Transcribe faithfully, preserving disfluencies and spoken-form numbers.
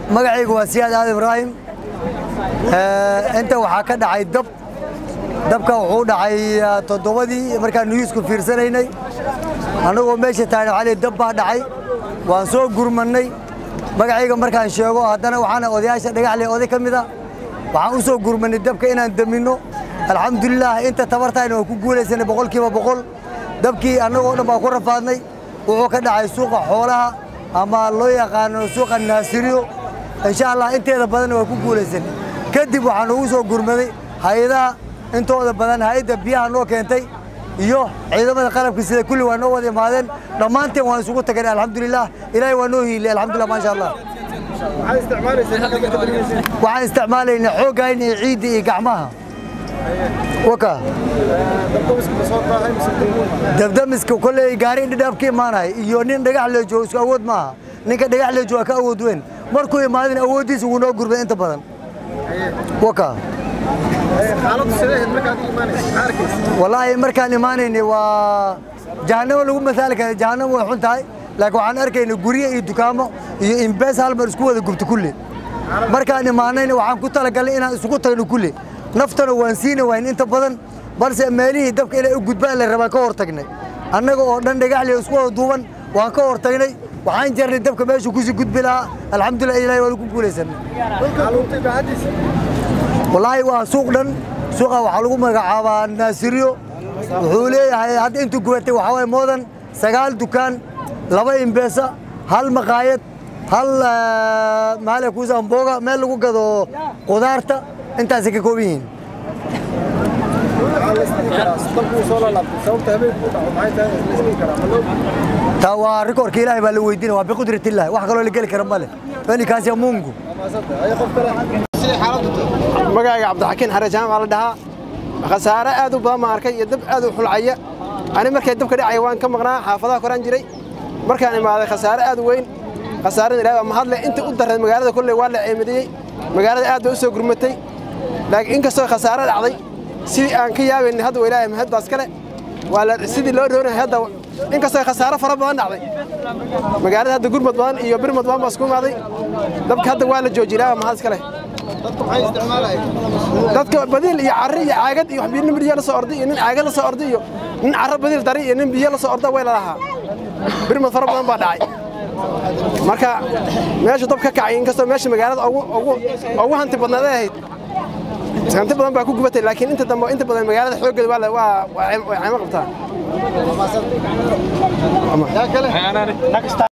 magacaygu waa Siyaad Aad Ibrahim ee inta waxa ka dhacay dab dabka wuxuu dhacay toddobadii markaan newsku fiirsanaynay anagoo meesha taagay xalay dab baa dhacay waan soo gurmanay magacayga markaan sheego haddana waxaan odayaasha dhagaxley oday kamida waxaan u soo gurmanay dabka inaan damino alxamdulillah inta tabartayna ku guuleysanay boqolkiiba boqol dabkii anagoo dhan baa ku rafaadnay wuxuu ka dhacay suuqa xoolaha ama loo yaqaan suuqa Naasiriyo insha Allah inteeda badan waa ku guuleysanay kadib waxaan ugu soo gurmaday hay'adaha intooda badan hay'adda biyaha noo keentay iyo ciidamada qalabka sida kulli waa noo wada imaadeen dhamaanteen waan isugu tagnay alxamdulillah ilaahay waa noo hiilay alxamdulillah ma sha Allah waxaan isticmaalaynaa waxaan isticmaalaynaa xoogayna iyo ciidda iyo gacmaha waka dabdamiska kulay gaari dhadhabkii maanay iyo nin dhagax la joogo isku awood maaha ninka dhagax la joogo ka awood weyn markuu imaadin awoodiisa uu noo gurbay inta badan waka xaaladu sidee markaad iimaanaysaa wallahi markaan iimaanaynay waa jahannamo lagu masaal kara jahannamo way xun tahay laakiin waxaan arkaynaa guriyo iyo dukaamo iyo imbees hal mar isku wada gubto kulli markaan iimaanayna waxaan ku talagalnay inaan isugu tagno kulli naftana waan siinay waan inta badan balse meelihii dabka inay u gudbaan la rabaa ka hortagnay annaga oo dhan dhagaxley isku wada duuban waan ka hortagnay waxaan jarnay dabka meesha ku sii gudbi lahaa alxamdulillah ilaahay waa ku guuleysanay wallahi waa suuq dhan suuqa waxa lagu magacaabaa Naasiriyo wuxuu leeyahay hadda intuu gubatay waxa way moodan sagaal dukaan laba imbeesa hal maqaayad hal maal ku zamboga meel lagu gado qudaarta intaas ka kooban yihiin tawa rikoorka ilaahay baa la weydiinaa waa biqudrat ilaahay wax kale oo la gali karo male bani kaasi mungu magacayga Cabdixakiin Xarajaan waa la dhahaa khasaare aad u badan ma arkay iyo dab aad u xulcaya ani markay dabka dhacay waan ka maqnaa xaafadaha koraan jiray markaan imaaday khasaare aad u weyn khasaarada ilaahay ma hadle inta u daray magaalada kulli waa la ceemadiyay magaalada aad u soo gurmatay laakiin in kastoo khasaare dhacday sidii aan ka yaabin hadda ilaahay mahad baas kale waa la sidii loo roonahay hadda in kastoo khasaare fara badan dhacday magaalada hadda gurmad badan iyo birmad badan baa isku imaaday dabka hadda waa la joojiyay mahad kale dadka badil iyo carri iyo caagad iyo waxbiin biyo la soo orday iyo nin caagad la soo orday iyo nin carro badil dari iyo nin biyo la soo orday way la lahaa birmad fara badan baa dhacay marka meesha dabka kacay in kastoo meesha magaalada ugu ugu ugu hanti badnayd ahayd hanti badan baa ku gubatay laakiin inta dambe inta badan magaalada xoogeed waa waa waa cayma qabtaa